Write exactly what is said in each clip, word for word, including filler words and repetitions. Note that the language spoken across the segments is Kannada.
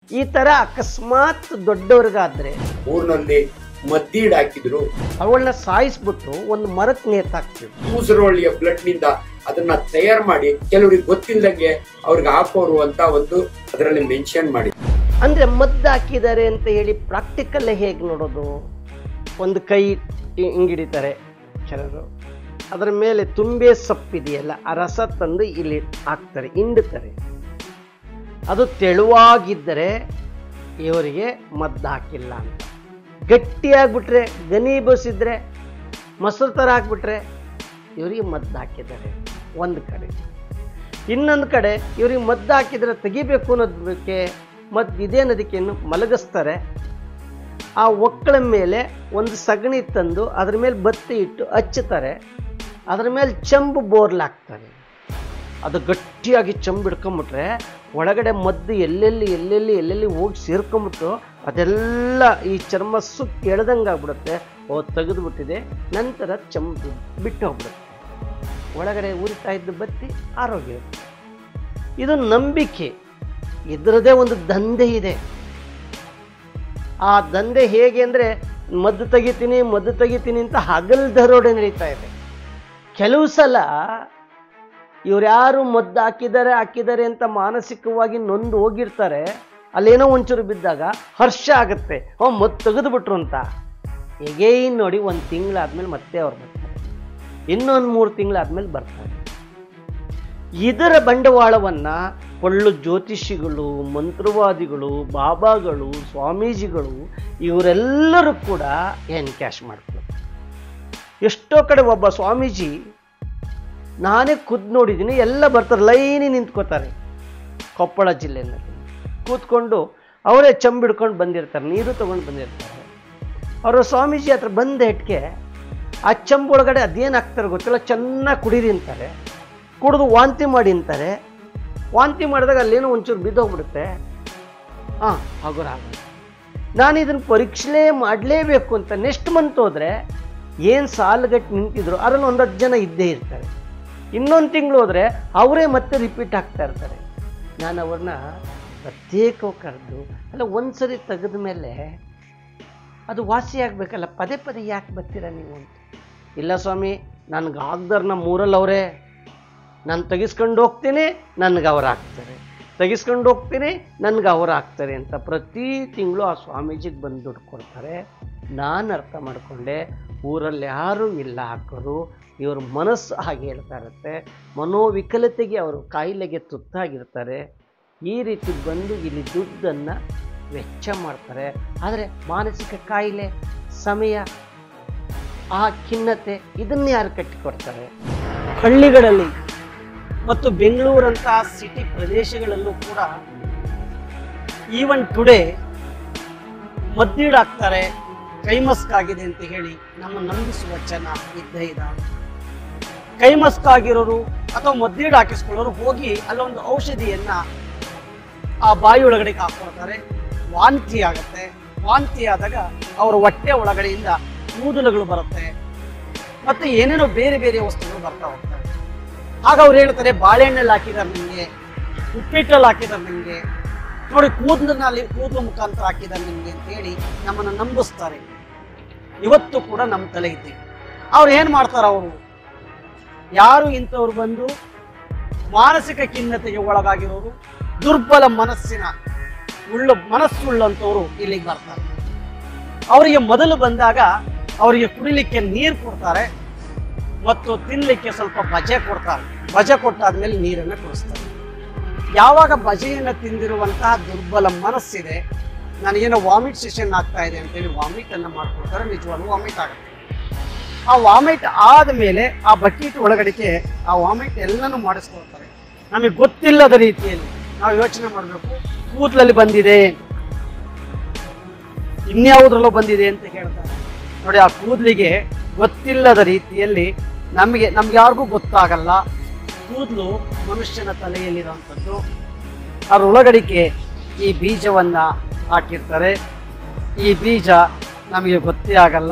ಈ ತರ ಅಕಸ್ಮಾತ್ ದೊಡ್ಡವ್ರಿಗಾದ್ರೆ ಊರಿನಲ್ಲಿ ಮದ್ದೀಡ್ ಹಾಕಿದ್ರು, ಅವಳನ್ನ ಸಾಯಿಸ್ಬಿಟ್ಟು ಒಂದು ಮರಕ್ಕೆ ನೇತಾಕ್ತಿದ್ರು. ಕೂಸರೊಳ್ಳಿಯ ಬ್ಲಡ್ ನಿಂದ ಅದನ್ನ ತಯಾರು ಮಾಡಿ ಕೆಲವರಿಗೆ ಗೊತ್ತಿಲ್ಲದಂಗೆ ಅವ್ರಿಗೆ ಹಾಕೋರು ಅಂತ ಒಂದು ಅದರಲ್ಲಿ ಮೆನ್ಷನ್ ಮಾಡಿ. ಅಂದ್ರೆ ಮದ್ದು ಹಾಕಿದ್ದಾರೆ ಅಂತ ಹೇಳಿ ಪ್ರಾಕ್ಟಿಕಲ್ ಹೇಗೆ ನೋಡೋದು? ಒಂದು ಕೈ ಹಿಂಗಿಡಿತಾರೆ ಕೆಲವರು, ಅದರ ಮೇಲೆ ತುಂಬೆ ಸೊಪ್ಪಿದೆಯಲ್ಲ ಆ ರಸ ತಂದು ಇಲ್ಲಿ ಹಾಕ್ತಾರೆ, ಹಿಂಡುತ್ತಾರೆ. ಅದು ತೆಳುವಾಗಿದ್ದರೆ ಇವರಿಗೆ ಮದ್ದು ಹಾಕಿಲ್ಲ ಅಂತ. ಗಟ್ಟಿಯಾಗ್ಬಿಟ್ರೆ, ಘನೀಭವಿಸಿದ್ರೆ, ಮೊಸರು ಥರ ಹಾಕ್ಬಿಟ್ರೆ ಇವರಿಗೆ ಮದ್ದು ಹಾಕಿದ್ದಾರೆ ಒಂದು ಕಡೆ. ಇನ್ನೊಂದು ಕಡೆ ಇವ್ರಿಗೆ ಮದ್ದು ಹಾಕಿದರೆ ತೆಗಿಬೇಕು ಅನ್ನೋದಕ್ಕೆ ಮದ್ದು ಇದೆ ಅನ್ನೋದಕ್ಕೆ ಮಲಗಿಸ್ತಾರೆ. ಆ ಒಕ್ಕಳ ಮೇಲೆ ಒಂದು ಸಗಣಿ ತಂದು ಅದ್ರ ಮೇಲೆ ಬತ್ತಿ ಇಟ್ಟು ಹಚ್ಚುತ್ತಾರೆ. ಅದ್ರ ಮೇಲೆ ಚಂಬು ಬೋರ್ಲಾಕ್ತಾರೆ. ಅದು ಗಟ್ಟಿಯಾಗಿ ಚಂಬು ಹಿಡ್ಕೊಂಬಿಟ್ರೆ ಒಳಗಡೆ ಮದ್ದು ಎಲ್ಲೆಲ್ಲಿ ಎಲ್ಲೆಲ್ಲಿ ಎಲ್ಲೆಲ್ಲಿ ಹೋಗಿ ಸೇರ್ಕೊಂಬಿಟ್ಟು ಅದೆಲ್ಲ ಈ ಚರ್ಮ ಸುತ್ತಿ ಎಳೆದಂಗೆ ಆಗ್ಬಿಡುತ್ತೆ. ಓ ತೆಗೆದುಬಿಟ್ಟಿದೆ. ನಂತರ ಚಂಬು ಬಿಟ್ಟು ಹೋಗ್ಬಿಡುತ್ತೆ. ಒಳಗಡೆ ಉರಿತಾ ಇದ್ದು ಬತ್ತಿ ಆರೋಗ್ಯ. ಇದು ನಂಬಿಕೆ. ಇದರದೇ ಒಂದು ದಂಧೆ ಇದೆ. ಆ ದಂಧೆ ಹೇಗೆ ಅಂದರೆ ಮದ್ದು ತೆಗಿತೀನಿ ಮದ್ದು ತೆಗಿತೀನಿ ಅಂತ ಹಗಲ್ ದರೋಡೆ ನಡೀತಾ ಇದೆ. ಕೆಲವು ಸಲ ಇವ್ರ್ಯಾರು ಮದ್ದು ಹಾಕಿದ್ದಾರೆ ಹಾಕಿದ್ದಾರೆ ಅಂತ ಮಾನಸಿಕವಾಗಿ ನೊಂದು ಹೋಗಿರ್ತಾರೆ. ಅಲ್ಲೇನೋ ಒಂಚೂರು ಬಿದ್ದಾಗ ಹರ್ಷ ಆಗುತ್ತೆ, ಓ ಮದ್ದು ತೆಗೆದುಬಿಟ್ರು ಅಂತ. ಎಗೈನ್ ನೋಡಿ ಒಂದು ತಿಂಗಳಾದ್ಮೇಲೆ ಮತ್ತೆ ಅವ್ರು ಬರ್ತಾರೆ, ಇನ್ನೊಂದು ಮೂರು ತಿಂಗಳಾದ್ಮೇಲೆ ಬರ್ತಾರೆ. ಇದರ ಬಂಡವಾಳವನ್ನ ಒಳ್ಳು ಜ್ಯೋತಿಷಿಗಳು, ಮಂತ್ರವಾದಿಗಳು, ಬಾಬಾಗಳು, ಸ್ವಾಮೀಜಿಗಳು ಇವರೆಲ್ಲರೂ ಕೂಡ ಎನ್ಕ್ಯಾಶ್ ಮಾಡ್ತಾರೆ. ಎಷ್ಟೋ ಕಡೆ ಒಬ್ಬ ಸ್ವಾಮೀಜಿ ನಾನೇ ಖುದ್ದು ನೋಡಿದ್ದೀನಿ, ಎಲ್ಲ ಬರ್ತಾರೆ, ಲೈನಿ ನಿಂತ್ಕೋತಾರೆ. ಕೊಪ್ಪಳ ಜಿಲ್ಲೆಯಲ್ಲಿ ಕೂತ್ಕೊಂಡು ಅವರೇ ಚಂಬಿಡ್ಕೊಂಡು ಬಂದಿರ್ತಾರೆ, ನೀರು ತೊಗೊಂಡು ಬಂದಿರ್ತಾರೆ. ಅವರ ಸ್ವಾಮೀಜಿ ಹತ್ರ ಬಂದ ಹೆಟ್ಗೆ ಆ ಚಂಬೊಳಗಡೆ ಅದೇನು ಹಾಕ್ತಾರೆ ಗೊತ್ತಿಲ್ಲ, ಚೆನ್ನಾಗಿ ಕುಡೀರಿ ಅಂತಾರೆ. ಕುಡಿದು ವಾಂತಿ ಮಾಡಿ ಅಂತಾರೆ. ವಾಂತಿ ಮಾಡಿದಾಗ ಅಲ್ಲೇನೋ ಒಂಚೂರು ಬಿದ್ದೋಗ್ಬಿಡುತ್ತೆ. ಹಾಂ ಆಗೋರು ಆಗೋದು. ನಾನು ಇದನ್ನು ಪರೀಕ್ಷೆ ಮಾಡಲೇಬೇಕು ಅಂತ ನೆಕ್ಸ್ಟ್ ಮಂತ್ ಹೋದರೆ ಏನು ಸಾಲುಗಟ್ಟು ನಿಂತಿದ್ರು ಅದರಲ್ಲಿ ಒಂದು ಹತ್ತು ಜನ ಇದ್ದೇ ಇರ್ತಾರೆ. ಇನ್ನೊಂದು ತಿಂಗಳು ಹೋದರೆ ಅವರೇ ಮತ್ತೆ ರಿಪೀಟ್ ಆಗ್ತಾ ಇರ್ತಾರೆ. ನಾನು ಅವ್ರನ್ನ ಪ್ರತ್ಯೇಕವಾಗಿ ಕರೆದು, ಅಲ್ಲ ಒಂದು ಸರಿ ತೆಗೆದ ಮೇಲೆ ಅದು ವಾಸಿ ಆಗಬೇಕಲ್ಲ, ಪದೇ ಪದೇ ಯಾಕೆ ಬರ್ತೀರಾ ನೀವು ಅಂತ. ಇಲ್ಲ ಸ್ವಾಮಿ, ನನಗೆ ಆಗ್ದರ್ನ ಮೂರಲ್ಲಿ ಅವರೇ, ನಾನು ತೆಗಿಸ್ಕೊಂಡು ಹೋಗ್ತೀನಿ ನನಗೆ ಅವ್ರು ಹಾಕ್ತಾರೆ, ತೆಗಿಸ್ಕೊಂಡು ಹೋಗ್ತೀನಿ ನನಗೆ ಅವ್ರು ಹಾಕ್ತಾರೆ ಅಂತ ಪ್ರತಿ ತಿಂಗಳು ಆ ಸ್ವಾಮೀಜಿಗೆ ಬಂದು ದುಡ್ಡು ಕೊಡ್ತಾರೆ. ನಾನು ಅರ್ಥ ಮಾಡಿಕೊಂಡೆ, ಊರಲ್ಲಿ ಯಾರೂ ಇಲ್ಲ ಹಾಕೋರು, ಇವ್ರ ಮನಸ್ಸು ಹಾಗೆ ಹೇಳ್ತಾ ಇರುತ್ತೆ. ಮನೋವಿಕಲತೆಗೆ ಅವರು ಕಾಯಿಲೆಗೆ ತುತ್ತಾಗಿರ್ತಾರೆ. ಈ ರೀತಿ ಬಂದು ಇಲ್ಲಿ ದುಡ್ಡನ್ನು ವೆಚ್ಚ ಮಾಡ್ತಾರೆ. ಆದರೆ ಮಾನಸಿಕ ಕಾಯಿಲೆ, ಸಮಯ, ಆ ಖಿನ್ನತೆ ಇದನ್ನು ಯಾರು ಕಟ್ಟಿಕೊಡ್ತಾರೆ? ಹಳ್ಳಿಗಳಲ್ಲಿ ಮತ್ತು ಬೆಂಗಳೂರಂತಹ ಸಿಟಿ ಪ್ರದೇಶಗಳಲ್ಲೂ ಕೂಡ ಈವನ್ ಟುಡೇ ಮದ್ದೀಡಾಗ್ತಾರೆ, ಕೈಮಸ್ಕಾಗಿದೆ ಅಂತ ಹೇಳಿ ನಮ್ಮ ನಂಬಿಸುವ ಜನ ಇದ್ದೇ ಇದ್ದಾವೆ. ಕೈಮಸ್ಕಾಗಿರೋರು ಅಥವಾ ಮದ್ದೀಡು ಹಾಕಿಸ್ಕೊಳ್ಳೋರು ಹೋಗಿ ಅಲ್ಲೊಂದು ಔಷಧಿಯನ್ನ ಆ ಬಾಯಿ ಒಳಗಡೆ ಹಾಕ್ಕೊಳ್ತಾರೆ. ವಾಂತಿ ಆಗುತ್ತೆ. ವಾಂತಿ ಆದಾಗ ಅವರ ಹೊಟ್ಟೆ ಒಳಗಡೆಯಿಂದ ಕೂದಲುಗಳು ಬರುತ್ತೆ, ಮತ್ತೆ ಏನೇನೋ ಬೇರೆ ಬೇರೆ ವಸ್ತುಗಳು ಬರ್ತಾ ಹೋಗ್ತವೆ. ಆಗ ಅವ್ರು ಹೇಳ್ತಾರೆ, ಬಾಳೆಹಣ್ಣಲ್ಲಿ ಹಾಕಿದಾರೆ ನಿಮಗೆ, ಉಪ್ಪಿಟ್ಟಲ್ಲಿ ಹಾಕಿದಾರೆ ನಿಮಗೆ, ನೋಡಿ ಕೂದಲಿನಲ್ಲಿ ಕೂದಲು ಮುಖಾಂತರ ಹಾಕಿದಾರೆ ನಿಮಗೆ ಅಂತ ಹೇಳಿ ನಮ್ಮನ್ನು ನಂಬಿಸ್ತಾರೆ. ಇವತ್ತು ಕೂಡ ನಮ್ಮ ತಲೆ ಇದ್ದೀವಿ. ಅವ್ರು ಏನು ಮಾಡ್ತಾರೆ? ಅವರು ಯಾರು ಇಂಥವ್ರು ಬಂದು ಮಾನಸಿಕ ಖಿನ್ನತೆಗೆ ಒಳಗಾಗಿರೋರು, ದುರ್ಬಲ ಮನಸ್ಸಿನ ಉಳ್ಳ ಮನಸ್ಸುಳ್ಳಂಥವ್ರು ಇಲ್ಲಿಗೆ ಬರ್ತಾರೆ. ಅವರಿಗೆ ಮೊದಲು ಬಂದಾಗ ಅವರಿಗೆ ಕುಡಿಲಿಕ್ಕೆ ನೀರು ಕೊಡ್ತಾರೆ ಮತ್ತು ತಿನ್ನಲಿಕ್ಕೆ ಸ್ವಲ್ಪ ಬಜೆ ಕೊಡ್ತಾರೆ. ಬಜೆ ಕೊಟ್ಟಾದ್ಮೇಲೆ ನೀರನ್ನು ಕುಡಿಸ್ತಾರೆ. ಯಾವಾಗ ಬಜೆಯನ್ನು ತಿಂದಿರುವಂತಹ ದುರ್ಬಲ ಮನಸ್ಸಿದೆ, ನನಗೇನೋ ವಾಮಿಟ್ ಸೆಷನ್ ಆಗ್ತಾ ಇದೆ ಅಂತೇಳಿ ವಾಮಿಟ್ ಅನ್ನು ಮಾಡ್ಕೊಡ್ತಾರೆ. ನಿಜವಾಗ್ಲೂ ವಾಮಿಟ್ ಆಗುತ್ತೆ. ಆ ವಾಮಿಟ್ ಆದಮೇಲೆ ಆ ಬಕೆಟ್ ಒಳಗಡೆಗೆ ಆ ವಾಮಿಟ್ ಎಲ್ಲನೂ ಮಾಡಿಸ್ಕೊಳ್ತಾರೆ. ನಮಗೆ ಗೊತ್ತಿಲ್ಲದ ರೀತಿಯಲ್ಲಿ ನಾವು ಯೋಚನೆ ಮಾಡಬೇಕು, ಕೂದಲಲ್ಲಿ ಬಂದಿದೆ, ಇನ್ಯಾವುದ್ರಲ್ಲೂ ಬಂದಿದೆ ಅಂತ ಹೇಳ್ತಾರೆ. ನೋಡಿ, ಆ ಕೂದಲಿಗೆ ಗೊತ್ತಿಲ್ಲದ ರೀತಿಯಲ್ಲಿ ನಮಗೆ ನಮ್ಗೆ ಯಾರಿಗೂ ಗೊತ್ತಾಗಲ್ಲ. ಕೂದಲು ಮನುಷ್ಯನ ತಲೆಯಲ್ಲಿರುವಂಥದ್ದು. ಅದರೊಳಗಡೆಗೆ ಈ ಬೀಜವನ್ನ ಹಾಕಿರ್ತಾರೆ. ಈ ಬೀಜ ನಮಗೆ ಗೊತ್ತೇ ಆಗಲ್ಲ.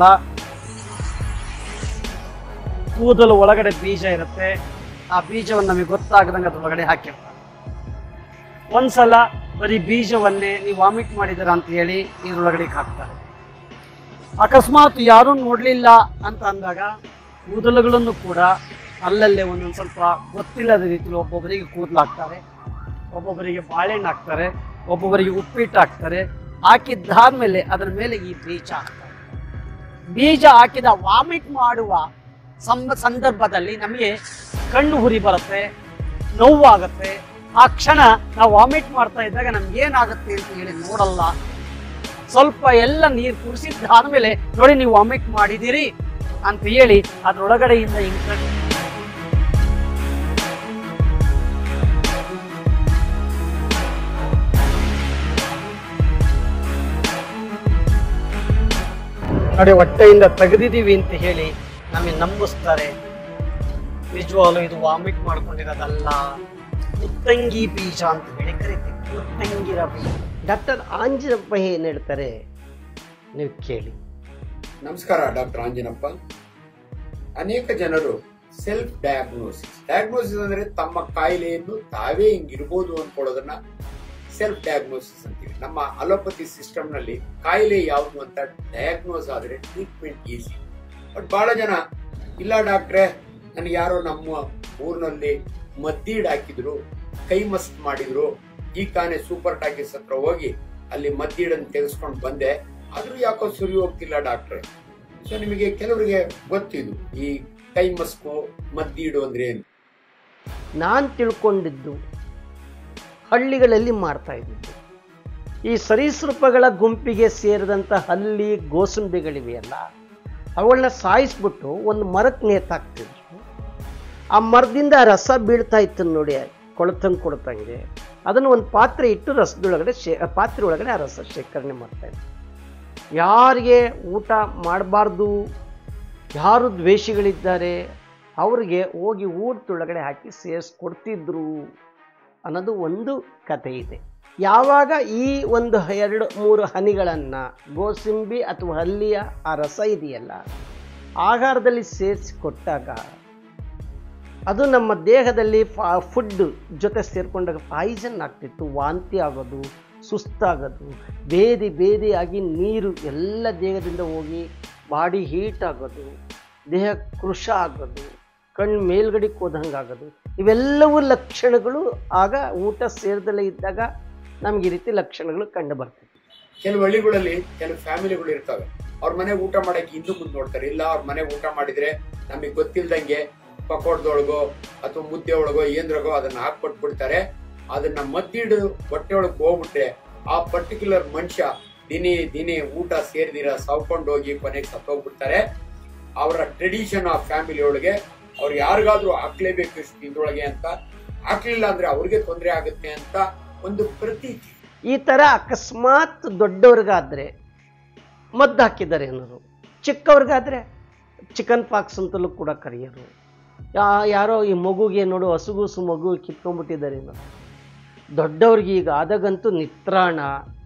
ಕೂದಲು ಒಳಗಡೆ ಬೀಜ ಇರುತ್ತೆ. ಆ ಬೀಜವನ್ನು ನಮಗೆ ಗೊತ್ತಾಗದಂಗೆ ಅದರೊಳಗಡೆ ಹಾಕಿರ್ತಾರೆ. ಒಂದ್ಸಲ ಬರೀ ಬೀಜವನ್ನೇ ನೀವು ವಾಮಿಟ್ ಮಾಡಿದಾರ ಅಂತ ಹೇಳಿ ಇದ್ರೊಳಗಡೆ ಹಾಕ್ತಾರೆ. ಅಕಸ್ಮಾತ್ ಯಾರೂ ನೋಡಲಿಲ್ಲ ಅಂತ ಅಂದಾಗ ಕೂದಲುಗಳನ್ನು ಕೂಡ ಅಲ್ಲಲ್ಲೇ ಒಂದೊಂದು ಸ್ವಲ್ಪ ಗೊತ್ತಿಲ್ಲದ ರೀತಿಯಲ್ಲಿ ಒಬ್ಬೊಬ್ಬರಿಗೆ ಕೂದಲು ಹಾಕ್ತಾರೆ, ಒಬ್ಬೊಬ್ಬರಿಗೆ ಬಾಳೆಹಣ್ಣು ಹಾಕ್ತಾರೆ, ಒಬ್ಬೊಬ್ಬರಿಗೆ ಉಪ್ಪಿಟ್ಟು ಹಾಕ್ತಾರೆ. ಹಾಕಿದ್ದಾದ್ಮೇಲೆ ಅದರ ಮೇಲೆ ಈ ಬೀಜ ಹಾಕ್ತಾರೆ. ಬೀಜ ಹಾಕಿದ ವಾಮಿಟ್ ಮಾಡುವ ಸಂಬ ಸಂದರ್ಭದಲ್ಲಿ ನಮಗೆ ಕಣ್ಣು ಉರಿ ಬರುತ್ತೆ, ನೋವಾಗುತ್ತೆ. ಆ ಕ್ಷಣ ನಾವು ವಾಮಿಟ್ ಮಾಡ್ತಾ ಇದ್ದಾಗ ನಮ್ಗೆ ಏನಾಗುತ್ತೆ ಅಂತ ಹೇಳಿ ನೋಡಲ್ಲ. ಸ್ವಲ್ಪ ಎಲ್ಲ ನೀರು ಕುಡಿಸಿದ್ದಾದ್ಮೇಲೆ ನೋಡಿ ನೀವು ವಾಮಿಟ್ ಮಾಡಿದಿರಿ ಅಂತ ಹೇಳಿ ಅದ್ರೊಳಗಡೆಯಿಂದ ಹಿಂಗ ನೋಡಿ ಹೊಟ್ಟೆಯಿಂದ ತೆಗೆದಿದ್ದೀವಿ ಅಂತ ಹೇಳಿ ನಮಗೆ ನಂಬಿಸ್ತಾರೆ. ನಿಜವಾಗ್ಲೂ ಇದು ವಾಮಿಟ್ ಮಾಡ್ಕೊಂಡಿರೋದಲ್ಲ, ಮುತ್ತಂಗಿ ಬೀಜ ಅಂತ ಹೇಳಿ ಕರಿತೀವಿ. ಮುತ್ತಂಗಿರ ಬೀಜ. ಡಾಕ್ಟರ್ ಆಂಜಿನಪ್ಪ ಏನು ಹೇಳ್ತಾರೆ ನೀವು ಕೇಳಿ. ನಮಸ್ಕಾರ ಡಾಕ್ಟರ್ ಆಂಜಿನಪ್ಪ. ಅನೇಕ ಜನರು ಸೆಲ್ಫ್ ಡಯಾಗ್ನೋಸಿಸ್ ಡಯಾಗ್ನೋಸಿಸ್ ಅಂದ್ರೆ ತಮ್ಮ ಕಾಯಿಲೆಯನ್ನು ತಾವೇ ಹಿಂಗಿರ್ಬೋದು ಅನ್ಕೊಳ್ಳೋದನ್ನ ಸೆಲ್ಫ್ ಡಯಾಗ್ನೋಸಿಸ್ ಅಂತೀವಿ. ನಮ್ಮ ಅಲೋಪತಿ ಸಿಸ್ಟಮ್ ನಲ್ಲಿ ಕಾಯಿಲೆ ಯಾವುದು ಅಂತ ಡಯಾಗ್ನೋಸ್ ಆದ್ರೆ ಟ್ರೀಟ್ಮೆಂಟ್ ಈಸಿ. ಬಟ್ ಬಹಳ ಜನ ಇಲ್ಲ ಡಾಕ್ಟ್ರೆ, ನನಗೆ ಯಾರೋ ನಮ್ಮ ಊರಿನಲ್ಲಿ ಮದ್ದೀಡ್ ಹಾಕಿದ್ರು, ಕೈ ಮಸ್ತ್ ಮಾಡಿದ್ರು, ಈ ತಾನೇ ಸೂಪರ್ ಟಾಕೀಸ್ ಹತ್ರ ಹೋಗಿ ಅಲ್ಲಿ ಮದ್ದೀಡನ್ನು ತೆಗೆಸ್ಕೊಂಡು ಬಂದೆ, ಆದ್ರೂ ಯಾಕೋ ಸುರಿ ಹೋಗ್ತಿಲ್ಲ ಡಾಕ್ಟ್ರೆ. ಸೊ ನಿಮಗೆ ಕೆಲವರಿಗೆ ಗೊತ್ತಿದ್ದು ಈ ಕೈ ಮಸ್ಕು ಮದ್ದೀಡು ಅಂದ್ರೆ ಏನು. ನಾನು ತಿಳ್ಕೊಂಡಿದ್ದು ಹಳ್ಳಿಗಳಲ್ಲಿ ಮಾಡ್ತಾ ಇದ್ದಿದ್ದು ಈ ಸರೀಸೃಪಗಳ ಗುಂಪಿಗೆ ಸೇರಿದಂಥ ಹಲ್ಲಿ ಗೋಸುಂಬಿಗಳಿವೆಯಲ್ಲ, ಅವುಗಳನ್ನ ಸಾಯಿಸ್ಬಿಟ್ಟು ಒಂದು ಮರಕ್ಕೆ ನೇತಾಕ್ತಿದ್ರು. ಆ ಮರದಿಂದ ರಸ ಬೀಳ್ತಾ ಇತ್ತು ನೋಡಿ, ಕೊಳತಂಗೆ ಕೊಡ್ತಂಗೆ. ಅದನ್ನು ಒಂದು ಪಾತ್ರೆ ಇಟ್ಟು ರಸದೊಳಗಡೆ ಶೇ ಪಾತ್ರೆ ಒಳಗಡೆ ಆ ರಸ ಶೇಖರಣೆ ಮಾಡ್ತಾಯಿದ್ರು. ಯಾರಿಗೆ ಊಟ ಮಾಡಬಾರ್ದು, ಯಾರು ದ್ವೇಷಿಗಳಿದ್ದಾರೆ ಅವ್ರಿಗೆ ಹೋಗಿ ಊಟದೊಳಗಡೆ ಹಾಕಿ ಸೇರಿಸ್ಕೊಡ್ತಿದ್ರು ಅನ್ನೋದು ಒಂದು ಕಥೆ ಇದೆ. ಯಾವಾಗ ಈ ಒಂದು ಎರಡು ಮೂರು ಹನಿಗಳನ್ನು ಗೋಸಿಂಬಿ ಅಥವಾ ಹಲ್ಲಿಯ ಆ ರಸ ಇದೆಯಲ್ಲ ಆಹಾರದಲ್ಲಿ ಸೇರಿಸಿಕೊಟ್ಟಾಗ ಅದು ನಮ್ಮ ದೇಹದಲ್ಲಿ ಫಾ ಫುಡ್ ಜೊತೆ ಸೇರಿಕೊಂಡಾಗ ಪಾಯ್ಸನ್ ಆಗ್ತಿತ್ತು. ವಾಂತಿ ಆಗೋದು, ಸುಸ್ತಾಗೋದು, ಬೇದಿ ಬೇದಿಯಾಗಿ ನೀರು ಎಲ್ಲ ದೇಹದಿಂದ ಹೋಗಿ ಬಾಡಿ ಹೀಟ್ ಆಗೋದು, ದೇಹ ಕೃಶ ಆಗೋದು, ಕಣ್ಣು ಮೇಲ್ಗಡೆಗೆ ಹೋದಂಗೆ ಆಗೋದು, ಇವೆಲ್ಲವೂ ಲಕ್ಷಣಗಳು ಆಗ ಊಟ ಸೇರಿದಲ್ಲೇ ಇದ್ದಾಗ ನಮ್ಗೆ ಈ ರೀತಿ ಲಕ್ಷಣಗಳು ಕಂಡು ಬರ್ತದೆ. ಕೆಲವು ಹಳ್ಳಿಗಳಲ್ಲಿ ಕೆಲವು ಫ್ಯಾಮಿಲಿಗಳು ಇರ್ತವೆ, ಅವ್ರ ಮನೆ ಊಟ ಮಾಡಕ್ಕೆ ಹಿಂದೂ ಮುಂದೆ ನೋಡ್ತಾರೆ. ಇಲ್ಲ ಅವ್ರ ಮನೆ ಊಟ ಮಾಡಿದ್ರೆ ನಮಗೆ ಗೊತ್ತಿಲ್ದಂಗೆ ಪಕೋಡದೊಳಗೋ ಅಥವಾ ಮುದ್ದೆ ಒಳಗೋ ಏನ್ರಾಗೋ ಅದನ್ನ ಹಾಕ್ಕೊಟ್ಬಿಡ್ತಾರೆ. ಅದನ್ನ ಮದ್ದಿಡು ಹೊಟ್ಟೆ ಒಳಗೆ ಹೋಗ್ಬಿಟ್ರೆ ಆ ಪರ್ಟಿಕ್ಯುಲರ್ ಮನುಷ್ಯ ದಿನೇ ದಿನೇ ಊಟ ಸೇರಿದಿರ ಸಾವ್ಕೊಂಡು ಹೋಗಿ ಕೊನೆಗೆ ಸತ್ತೋಗ್ಬಿಡ್ತಾರೆ. ಅವರ ಟ್ರೆಡಿಷನ್ ಆ ಫ್ಯಾಮಿಲಿ ಒಳಗೆ ಅವ್ರು ಯಾರಿಗಾದ್ರೂ ಹಾಕ್ಲೇಬೇಕು ಇದ್ರೊಳಗೆ ಅಂತ, ಹಾಕ್ಲಿಲ್ಲ ಅಂದ್ರೆ ಅವ್ರಿಗೆ ತೊಂದರೆ ಆಗುತ್ತೆ ಅಂತ ಒಂದು ಪ್ರತೀತಿ. ಈ ತರ ಅಕಸ್ಮಾತ್ ದೊಡ್ಡವ್ರಿಗಾದ್ರೆ ಮದ್ದು ಹಾಕಿದ್ದಾರೆ ಅನ್ನೋರು, ಚಿಕ್ಕವ್ರಿಗಾದ್ರೆ ಚಿಕನ್ ಪಾಕ್ಸ್ ಅಂತಲೂ ಕೂಡ ಕರೆಯೋರು. ಯಾ ಯಾರೋ ಈ ಮಗುಗೆ ನೋಡು ಹಸುಗೂಸು ಮಗು ಕಿತ್ಕೊಂಡ್ಬಿಟ್ಟಿದ್ದಾರೆ ಅನ್ನೋರು. ದೊಡ್ಡವ್ರಿಗೆ ಈಗ ಆದಾಗಂತೂ ನಿತ್ರಾಣ,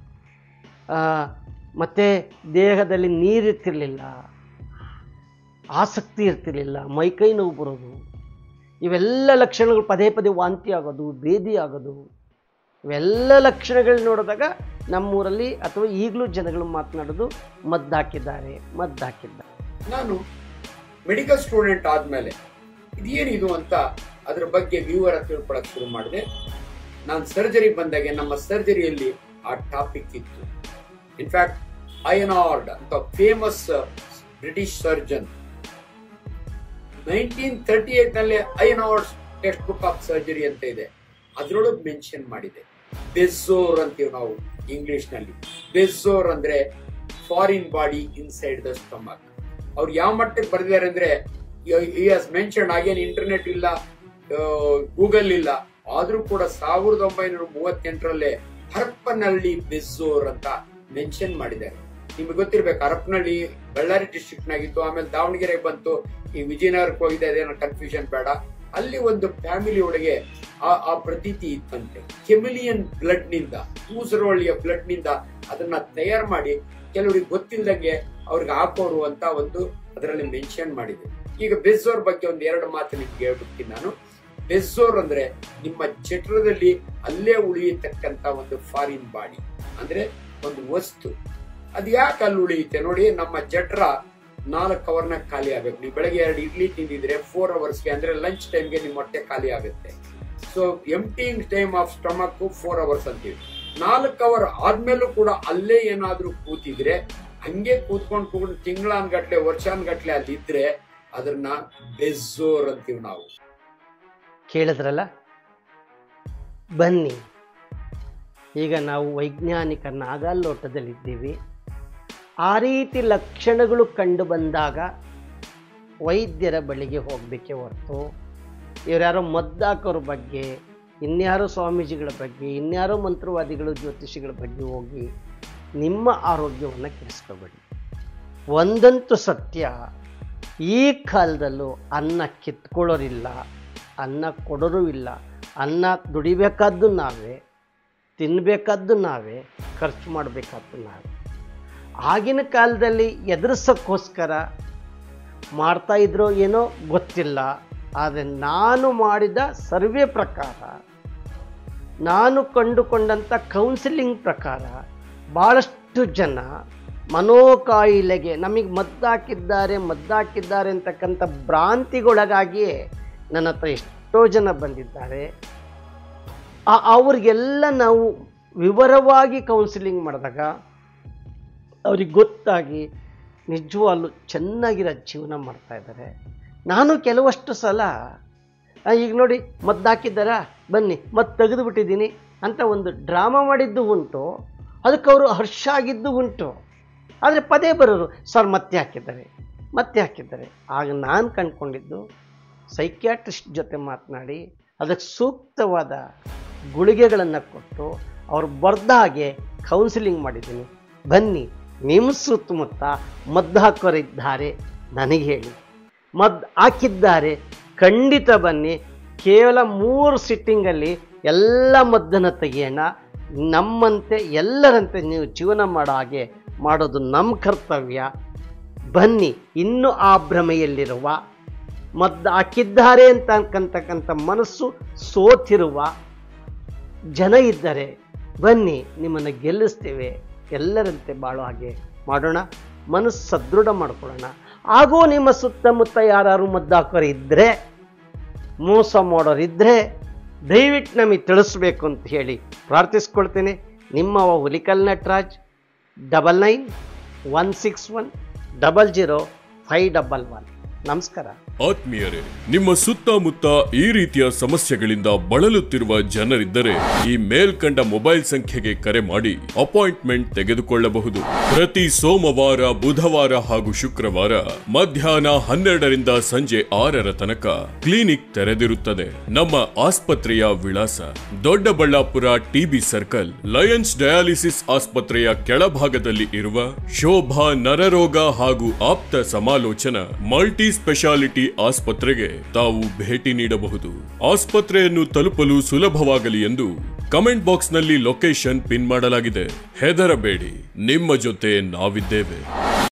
ಮತ್ತು ದೇಹದಲ್ಲಿ ನೀರಿರ್ತಿರ್ಲಿಲ್ಲ, ಆಸಕ್ತಿ ಇರ್ತಿರ್ಲಿಲ್ಲ, ಮೈಕೈ ನೋವು ಬರೋದು, ಇವೆಲ್ಲ ಲಕ್ಷಣಗಳು, ಪದೇ ಪದೇ ವಾಂತಿ ಆಗೋದು, ಬೇದಿ ಆಗೋದು, ಇವೆಲ್ಲ ಲಕ್ಷಣಗಳು ನೋಡಿದಾಗ ನಮ್ಮೂರಲ್ಲಿ ಅಥವಾ ಈಗಲೂ ಜನಗಳು ಮಾತನಾಡೋದು ಮದ್ದು ಹಾಕಿದ್ದಾರೆ ಮದ್ದು ಹಾಕಿದ್ದಾರೆ. ನಾನು ಮೆಡಿಕಲ್ ಸ್ಟೂಡೆಂಟ್ ಆದ್ಮೇಲೆ ಇದೇನಿದು ಅಂತ ಅದ್ರ ಬಗ್ಗೆ ವಿವರ ತಿಳ್ಕೊಳಕ್ ಶುರು ಮಾಡಿದೆ. ನಾನು ಸರ್ಜರಿ ಬಂದಾಗೆ ನಮ್ಮ ಸರ್ಜರಿಯಲ್ಲಿ ಆ ಟಾಪಿಕ್ ಇತ್ತು. ಇನ್ಫ್ಯಾಕ್ಟ್ ಐನಾರ್ಡ್ ಅಂತ famous British surgeon nineteen thirty eight ನಲ್ಲಿ Ian Aird text book of surgery ಅಂತ ಇದೆ, ಅದ್ರೊಳಗೆ ಮೆನ್ಷನ್ ಮಾಡಿದೆ. ಬೆಸ್ಸೋರ್ ಅಂತೀವಿ ನಾವು ಇಂಗ್ಲಿಷ್ ನಲ್ಲಿ. ಬೆಸ್ಸೋರ್ ಅಂದ್ರೆ foreign body inside the stomach. ಅವ್ರು ಯಾವ ಮಟ್ಟಕ್ಕೆ ಬರೆದಿದ್ದಾರೆ ಅಂದ್ರೆ, ಈ ಹ್ಯಾಸ್ ಮೆನ್ಷನ್, ಆಗೇನ್ ಇಂಟರ್ನೆಟ್ ಇಲ್ಲ, ಗೂಗಲ್ ಇಲ್ಲ, ಆದ್ರೂ ಕೂಡ ಸಾವಿರದ ಒಂಬೈನೂರ ಮೂವತ್ತೆಂಟರಲ್ಲೇ ಹರಪ್ಪನಹಳ್ಳಿ ಬೆಸ್ಸೋರ್ ಅಂತ ಮೆನ್ಷನ್ ಮಾಡಿದ್ದಾರೆ. ನಿಮ್ಗೆ ಗೊತ್ತಿರ್ಬೇಕು, ಹರಪ್ಪನಹಳ್ಳಿ ಬಳ್ಳಾರಿ ಡಿಸ್ಟ್ರಿಕ್ಟ್ ನಾಗಿತ್ತು, ಆಮೇಲೆ ದಾವಣಗೆರೆಗೆ ಬಂತು, ಈ ವಿಜಯನಗರಕ್ಕೆ ಹೋಗಿದೆ, ಅದೇನೋ ಕನ್ಫ್ಯೂಷನ್ ಬೇಡ. ಅಲ್ಲಿ ಒಂದು ಫ್ಯಾಮಿಲಿ ಒಳಗೆ ಆ ಆ ಪ್ರತೀತಿ ಇತ್ತಂತೆ. ಕೆಮಿಲಿಯನ್ ಬ್ಲಡ್ ನಿಂದ, ಊಸರವಳ್ಳಿಯ ಬ್ಲಡ್ ನಿಂದ ಅದನ್ನ ತಯಾರು ಮಾಡಿ ಕೆಲವರಿಗೆ ಗೊತ್ತಿಲ್ದಂಗೆ ಅವ್ರಿಗೆ ಹಾಕೋರು ಅಂತ ಒಂದು ಅದರಲ್ಲಿ ಮೆನ್ಷನ್ ಮಾಡಿದೆ. ಈಗ ಬೆಸ್ಸೋರ್ ಬಗ್ಗೆ ಒಂದ್ ಎರಡು ಮಾತು ನಿಮ್ಗೆ ಹೇಳ್ಬಿಡ್ತೀನಿ ನಾನು. ಬೆಸ್ಸೋರ್ ಅಂದ್ರೆ ನಿಮ್ಮ ಜಠರದಲ್ಲಿ ಅಲ್ಲೇ ಉಳಿಯತಕ್ಕಂತ ಒಂದು ಫಾರಿನ್ ಬಾಡಿ, ಅಂದ್ರೆ ಒಂದು ವಸ್ತು. ಅದ್ ಯಾಕೆ ಅಲ್ಲಿ ಉಳಿಯುತ್ತೆ ನೋಡಿ, ನಮ್ಮ ಜಠರ ನಾಲ್ಕು ಅವರ್ನ ಖಾಲಿ ಆಗ್ಬೇಕು. ನೀವು ಬೆಳಗ್ಗೆ ಎರಡು ಇಡ್ಲಿ ತಿಂದಿದ್ರೆ ಫೋರ್ ಅವರ್ಸ್ಗೆ ಅಂದ್ರೆ ಲಂಚ್ ಟೈಮ್ಗೆ ನಿಮ್ಮ ಹೊಟ್ಟೆ ಖಾಲಿ ಆಗುತ್ತೆ. So emptying time of stomach four hours ಅಂತೀವಿ. ನಾಲ್ಕು ಅವರ್ ಆದ್ಮೇಲೂ ಕೂಡ ಅಲ್ಲೇ ಏನಾದ್ರೂ ಕೂತಿದ್ರೆ, ಹಂಗೆ ಕೂತ್ಕೊಂಡು ಕೂತ್ಕೊಂಡು ತಿಂಗಳಾನ್ಗಟ್ಲೆ ವರ್ಷಾನ್ಗಟ್ಲೆ ಅಲ್ಲಿದ್ರೆ ಅದನ್ನ ಬೆಸ್ಸೋರ್ ಅಂತೀವಿ ನಾವು. ಕೇಳಿದ್ರಲ್ಲ, ಬನ್ನಿ ಈಗ ನಾವು ವೈಜ್ಞಾನಿಕ ನಾಗಾಲೋಟದಲ್ಲಿದ್ದೀವಿ. ಆ ರೀತಿ ಲಕ್ಷಣಗಳು ಕಂಡು ಬಂದಾಗ ವೈದ್ಯರ ಬಳಿಗೆ ಹೋಗಬೇಕೆ ಹೊರತು ಇವರ್ಯಾರೋ ಮದ್ದಾಕೋರ ಬಗ್ಗೆ, ಇನ್ಯಾರೋ ಸ್ವಾಮೀಜಿಗಳ ಬಗ್ಗೆ, ಇನ್ಯಾರೋ ಮಂತ್ರವಾದಿಗಳು ಜ್ಯೋತಿಷಿಗಳ ಬಗ್ಗೆ ಹೋಗಿ ನಿಮ್ಮ ಆರೋಗ್ಯವನ್ನು ಕೆಡಿಸ್ಕೋಬೇಡಿ. ಒಂದಂತೂ ಸತ್ಯ, ಈ ಕಾಲದಲ್ಲೂ ಅನ್ನ ಕಿತ್ಕೊಳ್ಳೋರಿಲ್ಲ, ಅನ್ನ ಕೊಡೋರು ಇಲ್ಲ. ಅನ್ನ ದುಡಿಬೇಕಾದ್ದು ನಾವೇ, ತಿನ್ನಬೇಕಾದ್ದು ನಾವೇ, ಖರ್ಚು ಮಾಡಬೇಕಾದ್ದು ನಾವೇ. ಆಗಿನ ಕಾಲದಲ್ಲಿ ಎದುರಿಸೋಕ್ಕೋಸ್ಕರ ಮಾಡ್ತಾಯಿದ್ರೋ ಏನೋ ಗೊತ್ತಿಲ್ಲ. ಆದರೆ ನಾನು ಮಾಡಿದ ಸರ್ವೆ ಪ್ರಕಾರ, ನಾನು ಕಂಡುಕೊಂಡಂಥ ಕೌನ್ಸಿಲಿಂಗ್ ಪ್ರಕಾರ ಭಾಳಷ್ಟು ಜನ ಮನೋಕಾಯಿಲೆಗೆ ನಮಗೆ ಮದ್ದಾಕಿದ್ದಾರೆ ಮದ್ದಾಕಿದ್ದಾರೆ ಅಂತಕ್ಕಂಥ ಭ್ರಾಂತಿಗೊಳಗಾಗಿಯೇ ನನ್ನ ಹತ್ರ ಎಷ್ಟೋ ಜನ ಬಂದಿದ್ದಾರೆ. ಅವ್ರಿಗೆಲ್ಲ ನಾವು ವಿವರವಾಗಿ ಕೌನ್ಸಿಲಿಂಗ್ ಮಾಡಿದಾಗ ಅವ್ರಿಗೆ ಗೊತ್ತಾಗಿ ನಿಜವಾಗ್ಲೂ ಚೆನ್ನಾಗಿರೋ ಜೀವನ ಮಾಡ್ತಾಯಿದ್ದಾರೆ. ನಾನು ಕೆಲವಷ್ಟು ಸಲ ಈಗ ನೋಡಿ ಮದ್ದಾಕಿದ್ದಾರಾ ಬನ್ನಿ ಮತ್ತೆ ತೆಗೆದು ಬಿಟ್ಟಿದ್ದೀನಿ ಅಂತ ಒಂದು ಡ್ರಾಮಾ ಮಾಡಿದ್ದು ಉಂಟು, ಅದಕ್ಕೆ ಅವರು ಹರ್ಷ ಆಗಿದ್ದು ಉಂಟು. ಆದರೆ ಪದೇ ಬರೋರು ಸರ್ ಮತ್ತೆ ಹಾಕಿದ್ದಾರೆ ಮತ್ತೆ ಹಾಕಿದ್ದಾರೆ. ಆಗ ನಾನು ಕಂಡುಕೊಂಡಿದ್ದು ಸೈಕ್ಯಾಟ್ರಿಸ್ಟ್ ಜೊತೆ ಮಾತನಾಡಿ ಅದಕ್ಕೆ ಸೂಕ್ತವಾದ ಗುಳಿಗೆಗಳನ್ನು ಕೊಟ್ಟು ಅವ್ರು ಬರ್ದ ಹಾಗೆ ಕೌನ್ಸಿಲಿಂಗ್ ಮಾಡಿದ್ದೀನಿ. ಬನ್ನಿ, ನಿಮ್ಮ ಸುತ್ತಮುತ್ತ ಮದ್ದು ಹಾಕೋರಿದ್ದಾರೆ ನನಗೆ ಹೇಳಿ, ಮದ್ದು ಹಾಕಿದ್ದಾರೆ ಖಂಡಿತ ಬನ್ನಿ. ಕೇವಲ ಮೂರು ಸಿಟ್ಟಿಂಗಲ್ಲಿ ಎಲ್ಲ ಮದ್ದನ್ನು ತೆಗೆಯೋಣ. ನಮ್ಮಂತೆ ಎಲ್ಲರಂತೆ ನೀವು ಜೀವನ ಮಾಡೋ ಹಾಗೆ ಮಾಡೋದು ನಮ್ಮ ಕರ್ತವ್ಯ. ಬನ್ನಿ, ಇನ್ನೂ ಆ ಭ್ರಮೆಯಲ್ಲಿರುವ, ಮದ್ದು ಹಾಕಿದ್ದಾರೆ ಅಂತ ಅನ್ಕಂತಕ್ಕಂಥ ಮನಸ್ಸು ಸೋತಿರುವ ಜನ ಇದ್ದರೆ ಬನ್ನಿ, ನಿಮ್ಮನ್ನು ಗೆಲ್ಲಿಸ್ತೇವೆ. ಎಲ್ಲರಂತೆ ಬಾಳೋ ಹಾಗೆ ಮಾಡೋಣ, ಮನಸ್ಸು ಸದೃಢ ಮಾಡ್ಕೊಳ್ಳೋಣ. ಹಾಗೂ ನಿಮ್ಮ ಸುತ್ತಮುತ್ತ ಯಾರು ಮದ್ದು ಹಾಕೋರು ಇದ್ದರೆ, ಮೋಸ ಮಾಡೋರಿದ್ದರೆ ದಯವಿಟ್ಟು ನಮಗೆ ತಿಳಿಸ್ಬೇಕು ಅಂತ ಹೇಳಿ ಪ್ರಾರ್ಥಿಸ್ಕೊಳ್ತೇನೆ. ನಿಮ್ಮ Hulikal Nataraj, double nine one six one double zero five double one. ನಮಸ್ಕಾರ. ಆತ್ಮೀಯರೇ, ನಿಮ್ಮ ಸುತ್ತಮುತ್ತ ಈ ರೀತಿಯ ಸಮಸ್ಯೆಗಳಿಂದ ಬಳಲುತ್ತಿರುವ ಜನರಿದ್ದರೆ ಈ ಮೇಲ್ಕಂಡ ಮೊಬೈಲ್ ಸಂಖ್ಯೆಗೆ ಕರೆ ಮಾಡಿ ಅಪಾಯಿಂಟ್ಮೆಂಟ್ ತೆಗೆದುಕೊಳ್ಳಬಹುದು. ಪ್ರತಿ ಸೋಮವಾರ, ಬುಧವಾರ ಹಾಗೂ ಶುಕ್ರವಾರ ಮಧ್ಯಾಹ್ನ ಹನ್ನೆರಡರಿಂದ ಸಂಜೆ ಆರರ ತನಕ ಕ್ಲಿನಿಕ್ ತೆರೆದಿರುತ್ತದೆ. ನಮ್ಮ ಆಸ್ಪತ್ರೆಯ ವಿಳಾಸ Doddaballapur TB circle, lions dialysis ಆಸ್ಪತ್ರೆಯ ಕೆಳಭಾಗದಲ್ಲಿ ಇರುವ ಶೋಭಾ ನರರೋಗ ಹಾಗೂ ಆಪ್ತ ಸಮಾಲೋಚನಾ ಮಲ್ಟಿ ಸ್ಪೆಷಾಲಿಟಿ ಆಸ್ಪತ್ರೆಗೆ ತಾವು ಭೇಟಿ ನೀಡಬಹುದು. ಆಸ್ಪತ್ರೆಯನ್ನು ತಲುಪಲು ಸುಲಭವಾಗಲಿ ಎಂದು ಕಮೆಂಟ್ ಬಾಕ್ಸ್ ನಲ್ಲಿ ಲೊಕೇಶನ್ ಪಿನ್ ಮಾಡಲಾಗಿದೆ. ಹೆದರಬೇಡಿ, ನಿಮ್ಮ ಜೊತೆ ನಾವಿದ್ದೇವೆ.